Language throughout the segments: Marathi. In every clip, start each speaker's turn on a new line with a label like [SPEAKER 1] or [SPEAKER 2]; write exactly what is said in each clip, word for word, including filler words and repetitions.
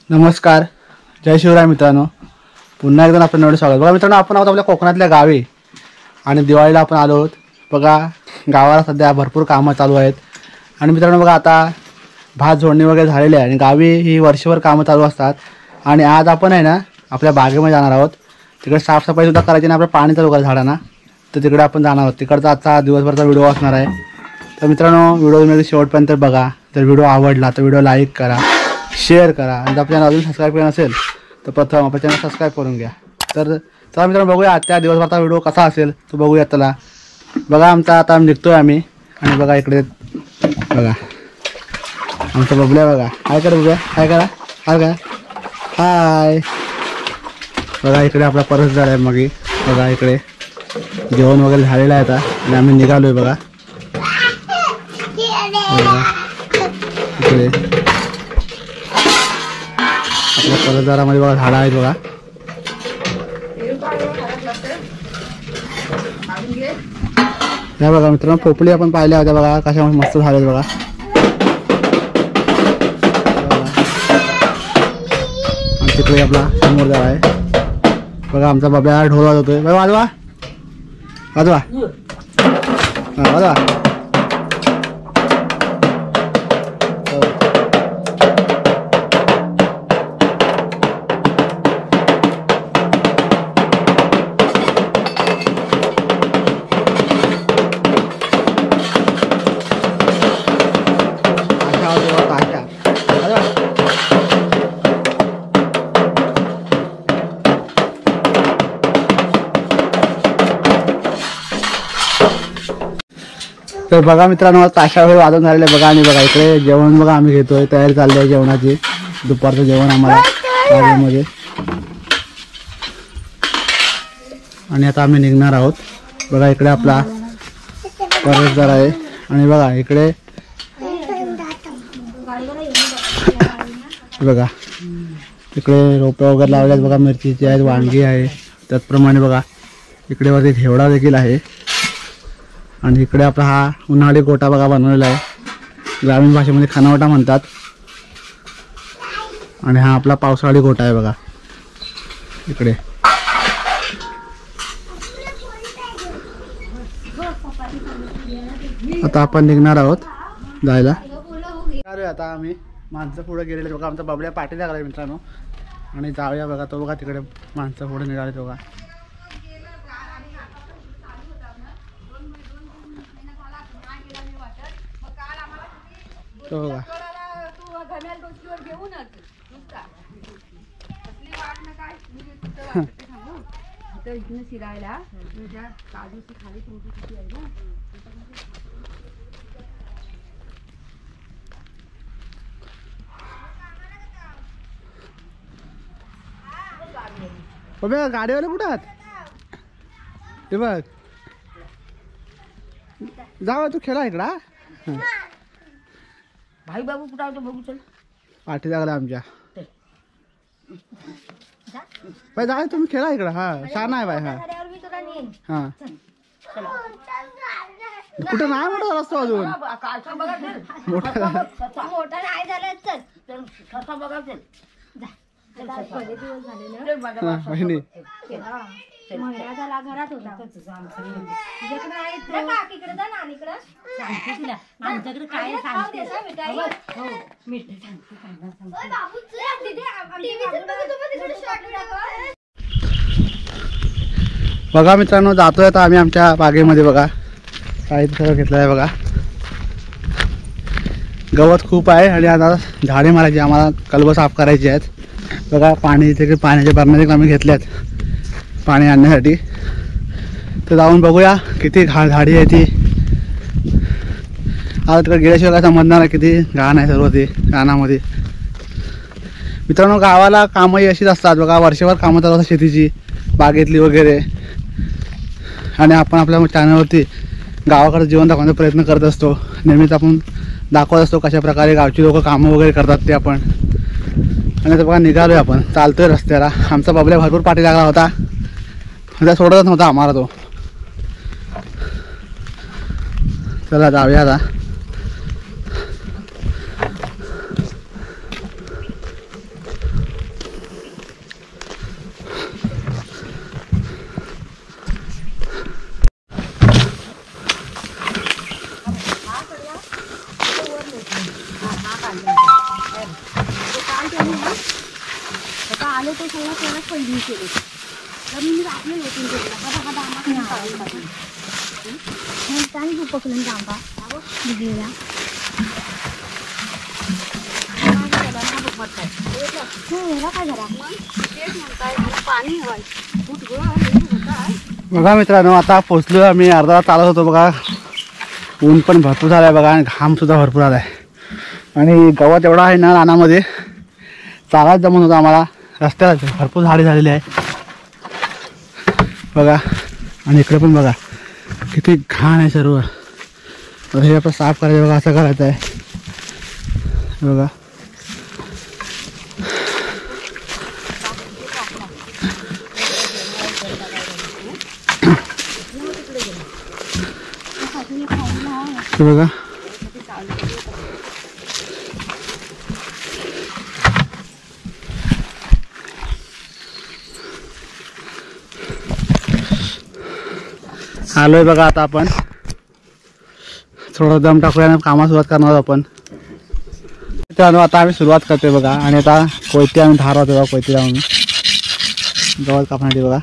[SPEAKER 1] नमस्कार, जय शिवराय मित्रांनो. पुन्हा एकदा आपण नवीन स्वागत. बघा मित्रांनो, आपण आहोत आपल्या कोकणातल्या गावी आणि दिवाळीला आपण आलो आहोत. बघा गावाला सध्या भरपूर कामं चालू आहेत आणि मित्रांनो बघा आता भात झोडणी वगैरे झालेली आहे आणि गावी ही वर्षभर कामं चालू असतात. आणि आज आपण आहे ना आपल्या बागेमध्ये जाणार आहोत. तिकडे साफसफाई सुद्धा करायची आणि आपलं पाणी चालू करायचं झाडांना, तर तिकडे आपण जाणार आहोत. तिकडचा आजचा दिवसभरचा व्हिडिओ असणार आहे. तर मित्रांनो व्हिडिओ तुम्ही शेवटपर्यंत बघा. तर व्हिडिओ आवडला तर व्हिडिओ लाईक करा, शेअर करा आणि आपल्या चॅनल अजून सबस्क्राईब केलं नसेल तर प्रथम आपल्या चॅनल सबस्क्राईब करून घ्या. तर चला मित्रांनो बघूया आजच्या दिवसभराचा व्हिडिओ कसा असेल तो बघूया. चला बघा आमचा आता निघतोय आम्ही आणि बघा इकडे बघा आमचा बबल्या बघा. हाय करा बघूया, हाय करा, हाय का, हाय. बघा इकडे आपला परत झाला आहे. मग बघा इकडे जेवण वगैरे झालेलं आहे आता आणि आम्ही निघालोय. बघा इकडे आपल्या परतदारामध्ये बघा झाडं आहेत. बघा या बघा मित्रांनो पोपळी आपण पाहिल्या होत्या. बघा कशा मस्त झाल्यात. बघा आणि तिकडे आपला समोर झाड आहे. बघा आमचा बाबा ढोल वाजवतोय. बघा वाजवा वाजवा हां वाजवा. तर बघा मित्रांनो ताशा वेळ वाजून झालेले बघा. आणि बघा इकडे जेवण बघा आम्ही घेतोय. तयारी चालली आहे जेवणाची. दुपारचं जेवण आम्हाला गावामध्ये आणि आता आम्ही निघणार आहोत. बघा इकडे आपला परतदार आहे आणि बघा इकडे बघा इकडे रोपे वगैरे लावले आहेत. बघा मिरचीची आहेत, वांगी आहे. त्याचप्रमाणे बघा इकडे वरती घेवडा देखील आहे. आणि इकडे आपला हा उन्हाळी गोटा बघा बनवलेला आहे. ग्रामीण भाषेमध्ये खानावटा म्हणतात. आणि हा आपला पावसाळी गोटा आहे. बघा इकडे आता आपण निघणार आहोत जायला. आता आम्ही माणसं पुढे गेलेले. बघा आमचा बबड्या पाठी लागला मित्रांनो आणि जाऊया. बघा तो बघा तिकडे माणसं पुढे निघाले. बघा तो बघा बघा गाडीवाले कुठं आहात ते बघ. जाऊ तू खेळा इकडा.
[SPEAKER 2] भाई बाबू कुठं होतो बघू. चल
[SPEAKER 1] पाठी लागला आमच्या. बाय जाय तुम्ही खेळा इकडं. हा छान आहे बाय. हा हा कुठं नाही मोठा रस्ता अजून मोठा
[SPEAKER 2] मोठा नाही झाला. चल कसा बघा. चल
[SPEAKER 1] बहिणी
[SPEAKER 2] महिना झाला घरात होता. आमच्याकडे काय सांगते
[SPEAKER 1] बघा मित्रांनो जातोय आता आम्ही आमच्या बागेमध्ये. बघा काही सगळं घेतलं आहे. बघा गवत खूप आहे आणि आता झाडे मारायची आम्हाला, कलबं साफ करायची आहेत. बघा पाणी इथे पाण्याचे बरण्या आम्ही घेतल्यात पाणी आणण्यासाठी. तर जाऊन बघूया किती घा झाडी आहे ती. आता तिकडे गेल्याशिवाय काय समजणार आहे किती घाण आहे सर्व ते रानामध्ये. मित्रांनो गावाला कामंही अशीच असतात. बघा वर्षभर कामं चालू असतात शेतीची, बागेतली वगैरे. आणि आपण आपल्या चॅनलवरती गावाकडे जीवन दाखवण्याचा प्रयत्न करत असतो. नेहमीच आपण दाखवत असतो कशा प्रकारे गावची लोक कामं वगैरे करतात ते आपण. आणि आता बघा निघालोय आपण, चालतोय रस्त्याला. आमचा बबल्या भरपूर पाठी लागला होता, त्या सोडतच नव्हता आम्हाला तो. चला जाऊया आता.
[SPEAKER 2] काल केली ना आता आले ते सगळं तेवढं पहिली केली तर मी आपले लोटून केलं हा हा आम्हाला त्याने उपकलन जांबा दिदीला काय झाला पाणी
[SPEAKER 1] बघा मित्रांनो, आता पोचलो आम्ही. अर्धा चालत होतो बघा. ऊन पण भरपूर झालाय बघा आणि घाम सुद्धा भरपूर आलाय आणि गवत एवढा आहे ना रानामध्ये, चालायला जमत होतं आम्हाला. रस्त्याला भरपूर झाडे झालेली आहे बघा. आणि इकडे पण बघा किती घाण आहे सर्व. तर हे आपण साफ करायचं बघा, असं करायचं आहे बघा. बघा आलोय बघा. आता आपण थोडं दम टाकूया आणि कामाला सुरुवात करणार आहोत आपण. त्यानं आता आम्ही सुरुवात करतोय बघा. आणि आता कोयती आम्ही धार होतो बघा. कोयती लावून गवत कापण्यासाठी बघा.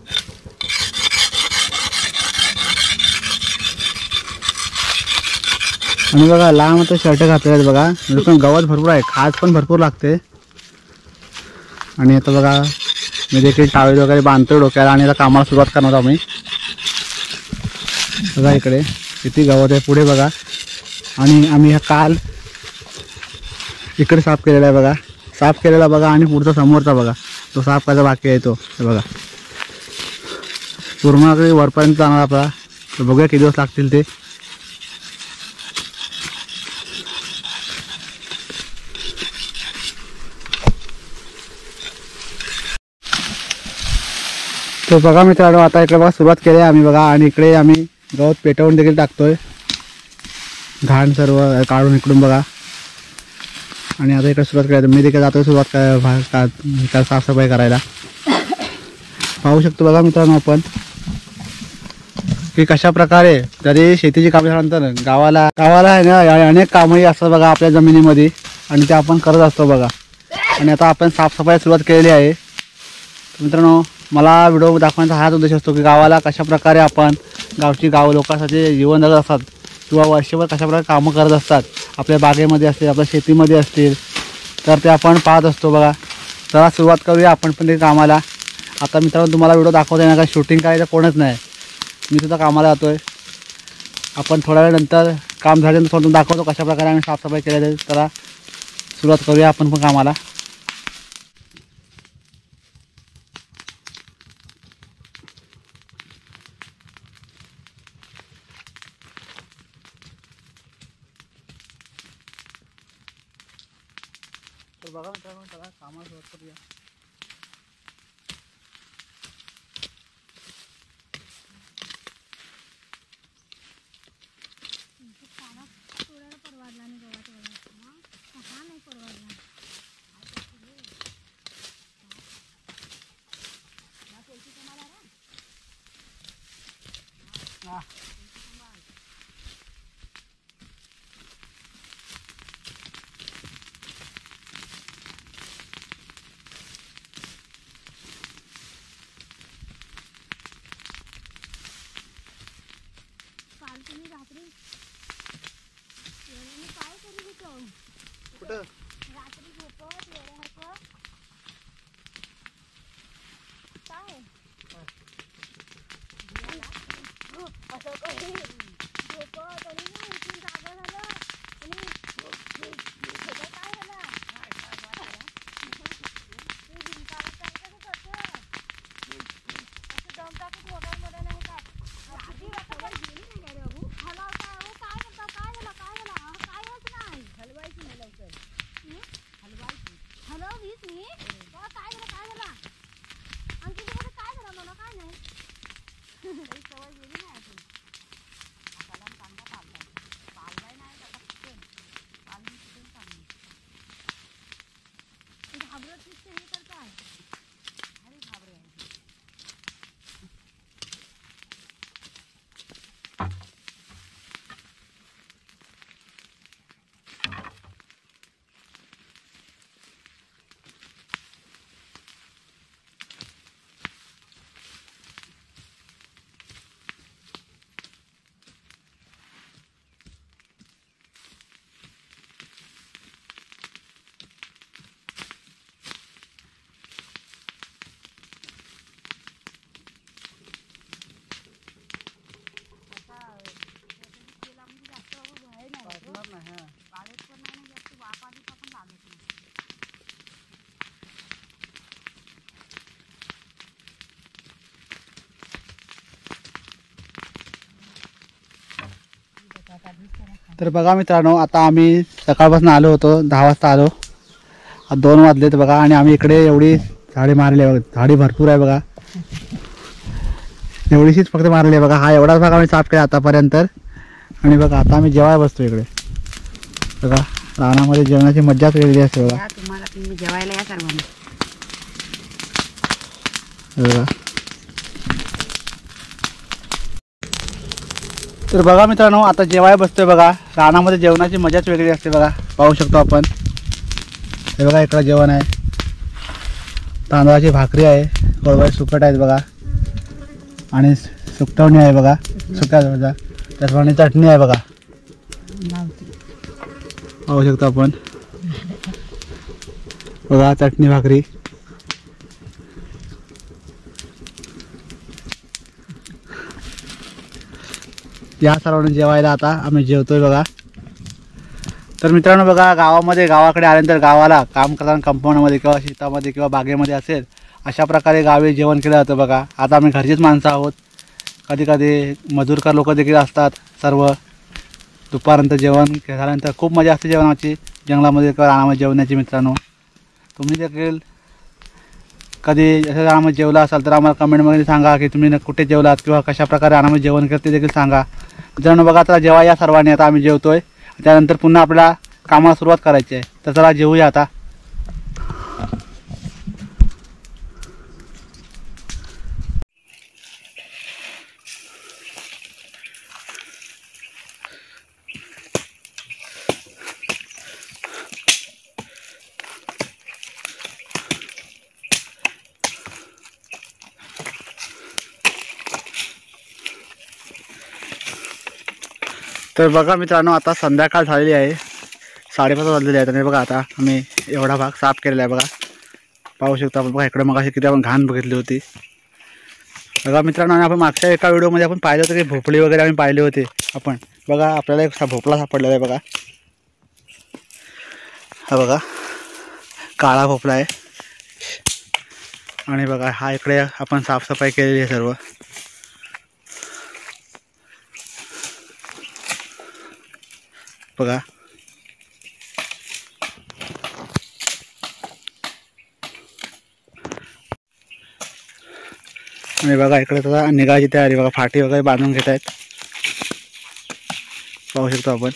[SPEAKER 1] आणि बघा लांब आता शर्ट घातले आहेत बघा. म्हणजे पण गवत भरपूर आहे, खाज पण भरपूर लागते. आणि आता बघा मी देखील टावेल वगैरे बांधतोय डोक्याला आणि आता कामाला सुरुवात करणार आहोत आम्ही. बघा इकडे किती गवत आहे पुढे बघा. आणि आम्ही हा काल इकडे साफ केलेला आहे बघा. साफ केलेला बघा. आणि पुढचा समोरचा बघा तो साफ करायचा बाकी आहे तो बघा. पूर्ण वरपर्यंत जाणार आपला. तर बघूया किती दिवस लागतील ते. तर बघा मित्रांनो, आता इकडे बघा सुरुवात केली आहे आम्ही बघा. आणि इकडे आम्ही गवत पेटवून देखील टाकतोय, घाण सर्व काढून इकडून बघा. आणि आता इकडे सुरुवात करायचं. मी देखील जातोय सुरुवात काय साफसफाई करायला. पाहू शकतो बघा मित्रांनो आपण की कशा प्रकारे जरी शेतीची कामे झाल्यानंतर गावाला गावाला आहे ना अनेक कामही असतात बघा आपल्या जमिनीमध्ये. आणि ते आपण करत असतो बघा. आणि आता आपण साफसफाई सुरुवात केलेली आहे. मित्रांनो, मला व्हिडिओ दाखवण्याचा हाच उद्देश असतो की गावाला कशा प्रकारे आपण गावची गाव लोकांसाठी जीवन जगत असतात किंवा वर्षभर कशा प्रकारे कामं करत असतात आपल्या बागेमध्ये असतील, आपल्या शेतीमध्ये असतील, तर ते आपण पाहत असतो बघा. जरा सुरुवात करूया आपण पण ते कामाला. आता मित्रांनो तुम्हाला व्हिडिओ दाखवता येणार, काय शूटिंग करायचं कोणच नाही. मी सुद्धा कामाला जातो आहे. आपण थोड्या वेळानंतर काम झाल्यानंतर थोडं दाखवतो कशा प्रकारे आम्ही साफसफाई केली आहे. जरा सुरुवात करूया आपण पण कामाला. तर बघा मित्रांनो, चला कामाला सुरुवात करूया.
[SPEAKER 2] परवाडला नाही गवत हा नाही परवाडला. काल तुम्ही रात्री काय करू होतो
[SPEAKER 1] कुठं
[SPEAKER 2] रात्री झोपत वेळेसारखं काय असं काही झोपत आणि उठून जागा झालं आणि काय झालं असं दम टाकून मोबाईलमध्ये नाही का हॅलो काय काय करता काय झालं काय झालं काय होत नाही हलवायची नाही लवकर हलवायची हलवलीच मी काय झालं काय झालं आणि तुझ्याकडे काय झालं मला काय नाही सवय गेली नाही अजून आपल्याला कांदा पाडलाय पाडलाय नाही का पटकन पालून तिथून चांगली घाबरत दिसते हे करताय अरे घाबरे आहे
[SPEAKER 1] तर बघा मित्रांनो, आता आम्ही सकाळपासून आलो होतो, दहा वाजता आलो, आता दोन वाजलेत बघा. आणि आम्ही इकडे एवढी झाडे मारली आहे बघा, झाडी भरपूर आहे बघा, एवढीशीच फक्त मारली आहे बघा. हा एवढाच भाग आम्ही साफ केला आतापर्यंत. आणि बघा आता आम्ही जेवायला बसतो इकडे बघा. रानामध्ये जेवणाची मज्जाच वेगळी असते बघा.
[SPEAKER 3] तुम्हाला तुम्ही जेवायला या सर्वांना.
[SPEAKER 1] बघा तर बघा मित्रांनो, आता जेवायला बसतोय बघा. रानामध्ये जेवणाची मजाच वेगळी असते बघा, पाहू शकतो आपण. हे बघा इकडं जेवण आहे, तांदळाची भाकरी आहे, कोळवाई सुकट आहेत बघा, आणि सुकटवणी आहे बघा, सुक्या जवळचा, त्याचप्रमाणे चटणी आहे बघा, पाहू शकतो आपण. बघा चटणी भाकरी. या सर्वांनी जेवायला आता आम्ही जेवतोय बघा. तर मित्रांनो बघा, गावामध्ये गावाकडे आल्यानंतर गावाला काम करताना कंपाऊंडमध्ये किंवा शेतामध्ये किंवा बागेमध्ये असेल अशा प्रकारे गावी जेवण केलं जातं बघा. आता आम्ही घरचीच माणसं आहोत, कधी कधी मजूरकार लोक देखील असतात सर्व. दुपारनंतर जेवण झाल्यानंतर खूप मजा असते जेवणाची, जंगलामध्ये किंवा रानामध्ये जेवण्याची. मित्रांनो तुम्ही देखील कधी जसं रानामध्ये जेवला असाल तर आम्हाला कमेंटमध्ये सांगा की तुम्ही कुठे जेवलात किंवा कशा प्रकारे रानामध्ये जेवण करते ते देखील सांगा. मित्रांनो बघा, आता जेव्हा या सर्वांनी, आता आम्ही जेवतोय, त्यानंतर पुन्हा आपल्याला कामाला सुरुवात करायची आहे. तर चला जेवूया आता. तर बघा मित्रांनो, आता संध्याकाळ झालेली आहे, साडेपाच वाजलेले आहेत. आणि बघा आता आम्ही एवढा भाग साफ केलेला आहे बघा, पाहू शकतो आपण. बघा इकडे मग अशी किती आपण घाण बघितली होती बघा मित्रांनो. आणि आपण मागच्या एका व्हिडिओमध्ये आपण पाहिलं होतं की भोपळी वगैरे आम्ही पाहिले होते आपण. बघा आपल्याला एक भोपळा सापडलेला आहे बघा, हा बघा काळा भोपळा आहे. आणि बघा हा इकडे आपण साफसफाई केलेली आहे सर्व. बघा आणि बघा इकडे आता निघायची तयारी बघा, फाटी वगैरे बांधून घेत आहेत, पाहू शकतो आपण.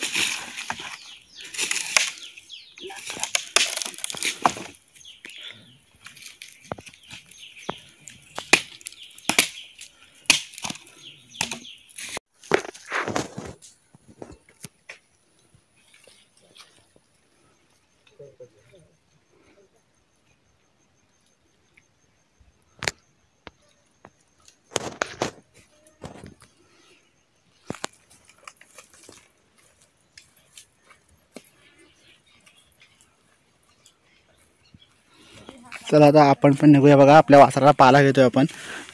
[SPEAKER 1] चला आता आपण पण निघूया बघा, आपल्या वासराला पाला घेतोय आपण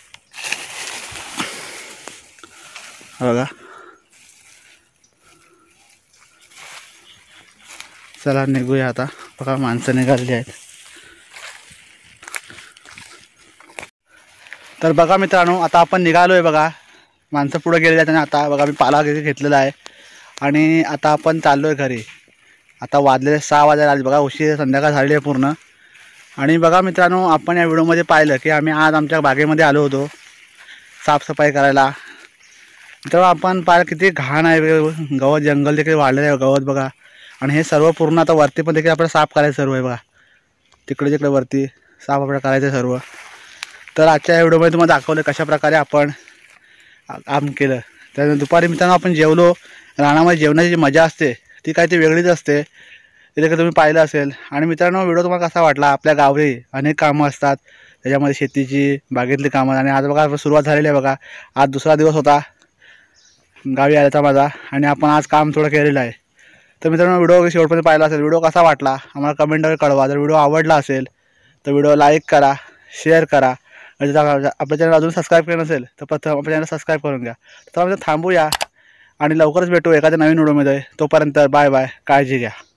[SPEAKER 1] बघा. चला निघूया आता बघा, माणसं निघालेली आहेत. तर बघा मित्रांनो, आता आपण निघालोय बघा, माणसं पुढे गेलेली आहेत. आणि आता बघा मी पाला घेतलेला आहे आणि आता आपण चाललोय घरी. आता वाजलेले सहा वाजायला आले बघा, उशीर संध्याकाळ झालेली आहे पूर्ण. आणि बघा मित्रांनो, आपण या व्हिडिओमध्ये पाहिलं की आम्ही आज आमच्या बागेमध्ये आलो होतो साफसफाई करायला. मित्रांनो आपण पाहिलं किती घाण आहे, गवत जंगल देखील वाढलेलं आहे गवत बघा. आणि हे सर्व पूर्ण आता वरती पण देखील आपल्याला साफ करायचं सर्व आहे बघा, तिकडे तिकडे वरती साफ आपल्याला करायचं आहे सर्व. तर आजच्या या व्हिडिओमध्ये तुम्हाला दाखवलं कशा प्रकारे आपण काम केलं. तर दुपारी मित्रांनो आपण जेवलो. रानामध्ये जेवणाची जी मजा असते ती काय ती वेगळीच असते, ते देखील तुम्ही पाहिलं असेल. आणि मित्रांनो व्हिडिओ तुम्हाला कसा वाटला. आपल्या गावी अनेक कामं असतात, त्याच्यामध्ये शेतीची बागेतली कामं. आणि आज बघा सुरुवात झालेली आहे बघा, आज दुसरा दिवस होता गावी आल्याचा माझा, आणि आपण आज काम थोडं केलेलं आहे. तर मित्रांनो व्हिडिओ शेवटपर्यंत पाहिला असेल, व्हिडिओ कसा वाटला आम्हाला कमेंटवर कळवा. जर व्हिडिओ आवडला असेल तर व्हिडिओ लाईक करा, शेअर करा. आणि आपल्या चॅनल अजून सबस्क्राईब केलं नसेल तर प्रथम आपल्या चॅनल सबस्क्राईब करून घ्या. तर आपण थांबूया आणि लवकरच भेटू एखाद्या नवीन व्हिडिओमध्ये. तोपर्यंत बाय बाय, काळजी घ्या.